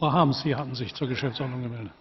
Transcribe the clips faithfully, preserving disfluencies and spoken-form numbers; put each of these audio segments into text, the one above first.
Frau Harms, Sie hatten sich zur Geschäftsordnung gemeldet.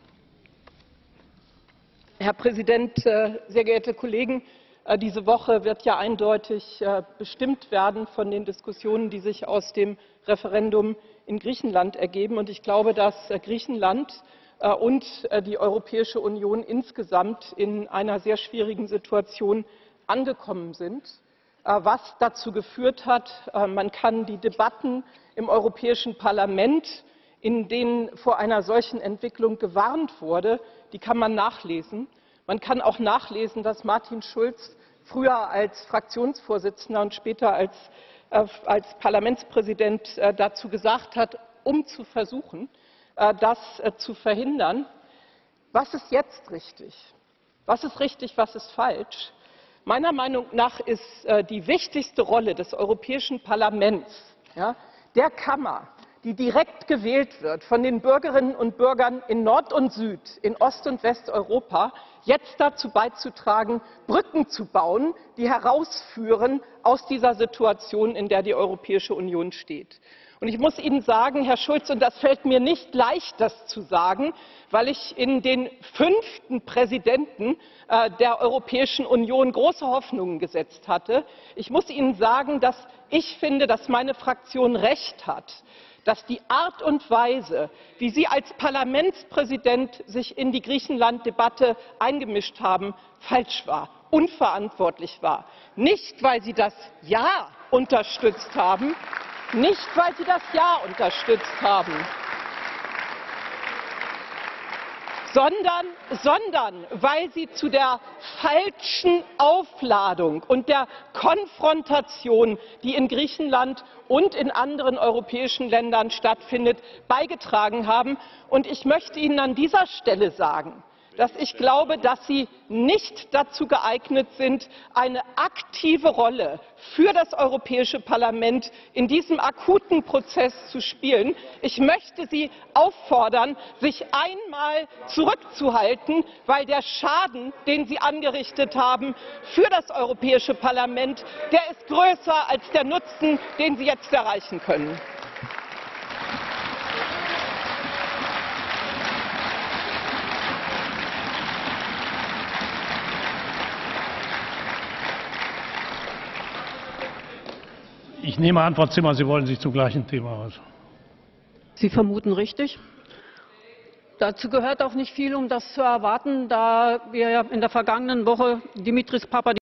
Herr Präsident, sehr geehrte Kollegen! Diese Woche wird ja eindeutig bestimmt werden von den Diskussionen, die sich aus dem Referendum in Griechenland ergeben. Und ich glaube, dass Griechenland und die Europäische Union insgesamt in einer sehr schwierigen Situation angekommen sind, was dazu geführt hat, man kann die Debatten im Europäischen Parlament, in denen vor einer solchen Entwicklung gewarnt wurde, die kann man nachlesen. Man kann auch nachlesen, dass Martin Schulz früher als Fraktionsvorsitzender und später als, äh, als Parlamentspräsident äh, dazu gesagt hat, um zu versuchen, äh, das äh, zu verhindern. Was ist jetzt richtig? Was ist richtig, was ist falsch? Meiner Meinung nach ist äh, die wichtigste Rolle des Europäischen Parlaments, ja, der Kammer, die direkt gewählt wird von den Bürgerinnen und Bürgern in Nord und Süd, in Ost- und Westeuropa, jetzt dazu beizutragen, Brücken zu bauen, die herausführen aus dieser Situation, in der die Europäische Union steht. Und ich muss Ihnen sagen, Herr Schulz, und das fällt mir nicht leicht, das zu sagen, weil ich in den fünften Präsidenten äh, der Europäischen Union große Hoffnungen gesetzt hatte. Ich muss Ihnen sagen, dass ich finde, dass meine Fraktion recht hat, dass die Art und Weise, wie Sie als Parlamentspräsident sich in die Griechenland-Debatte eingemischt haben, falsch war, unverantwortlich war. Nicht, weil Sie das Ja unterstützt haben, nicht, weil Sie das Ja unterstützt haben, sondern, sondern weil Sie zu der falschen Aufladung und der Konfrontation, die in Griechenland und in anderen europäischen Ländern stattfindet, beigetragen haben. Und ich möchte Ihnen an dieser Stelle sagen, dass ich glaube, dass Sie nicht dazu geeignet sind, eine aktive Rolle für das Europäische Parlament in diesem akuten Prozess zu spielen. Ich möchte Sie auffordern, sich einmal zurückzuhalten, weil der Schaden, den Sie angerichtet haben für das Europäische Parlament, der ist größer als der Nutzen, den Sie jetzt erreichen können. Ich nehme an, Frau Zimmer, Sie wollen sich zum gleichen Thema äußern. Sie vermuten richtig. Dazu gehört auch nicht viel, um das zu erwarten, da wir ja in der vergangenen Woche Dimitris Papadimoulis